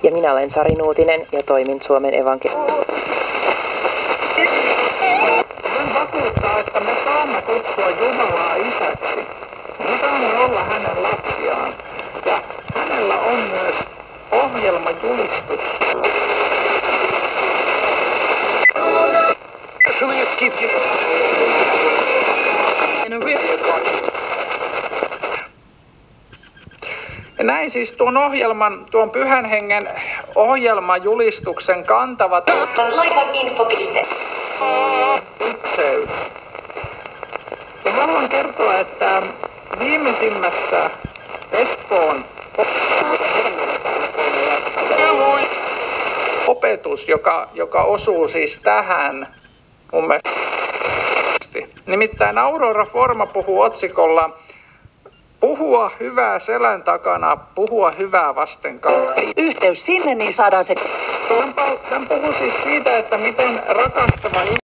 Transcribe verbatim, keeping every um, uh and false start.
Ja minä olen Sari Nuutinen ja toimin Suomen evankeliumissa. Voin vakuuttaa, että me saamme kutsua Jumalaa isäksi. Me saamme olla hänen lapsiaan. Ja hänellä on myös ohjelmajulistus. Ja näin siis tuon ohjelman, tuon Pyhän Hengen ohjelmajulistuksen kantavat Laivan infopiste. Ypseys. Ja haluan kertoa, että viimeisimmässä Espoon opetus, joka, joka osuu siis tähän mun mielestä. Nimittäin Aurora Forma puhuu otsikolla Puhua hyvää selän takana, puhua hyvää vasten kautta. Yhteys sinne, niin saadaan se. Hän puhuu siis siitä, että miten rakastava